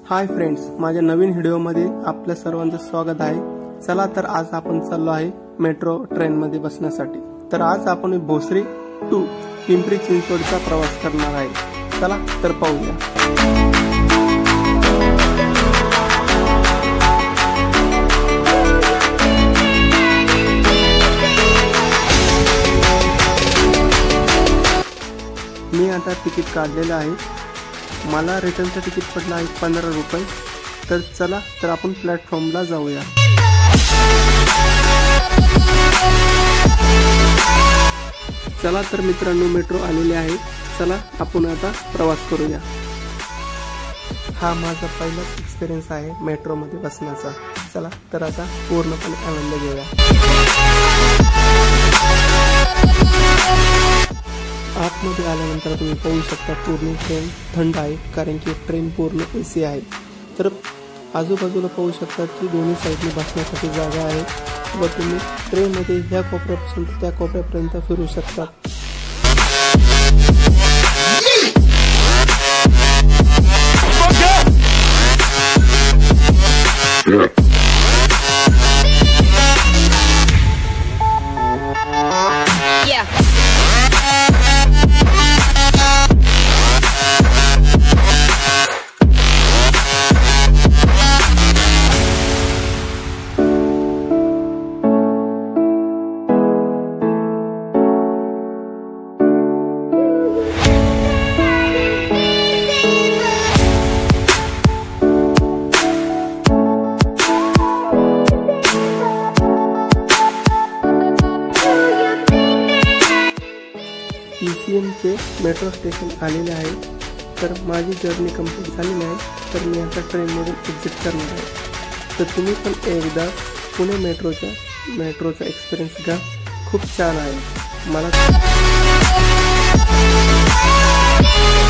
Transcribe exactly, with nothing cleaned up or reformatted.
Hi friends, माझ्या नवीन व्हिडिओमध्ये आपल्या सर्वांचं स्वागत आहे। चला तर आज आपण चाललो आहे मेट्रो ट्रेन मध्ये बसण्यासाठी। तर आज आपण भोसरी टू पिंपरी चिंचवडचा प्रवास करणार आहे। चला तर पाहूया। मी आता तिकीट काढलेलं आहे। मला रिटर्नचं तिकीट पडलं आहे पंधरा रुपये। तर चला तर आपण प्लॅटफॉर्मला जाऊया। चला तर मित्रांनो, मेट्रो आलेली आहे। चला आपण आता प्रवास करूया। हा माझा पहिलाच एक्सपिरियन्स आहे मेट्रो मध्ये बसण्याचा। चला तर आता पूर्णपणे आनंद घेऊया। आतमध्ये आल्यानंतर तुम्ही पाहू शकता पूर्ण ट्रेन थंड आहे, कारण की ट्रेन पूर्ण एसी आहे। तर आजूबाजूला पाहू शकता की दोन्ही साईडने बसण्यासाठी जागा आहे व तुम्ही ट्रेन मध्ये ह्या कोपऱ्यापासून त्या कोपऱ्यापर्यंत फिरू शकता। पीसीएम चे मेट्रो स्टेशन आलेले आहे। तर माझी जर्नी कंप्लीट झालेली आहे। तर मी आता ट्रेन मधून एक्झिट करणार आहे। तर तुम्ही पण एकदा पुणे मेट्रोच्या मेट्रोचा एक्सपिरियन्स घ्या, खूप छान आहे। मला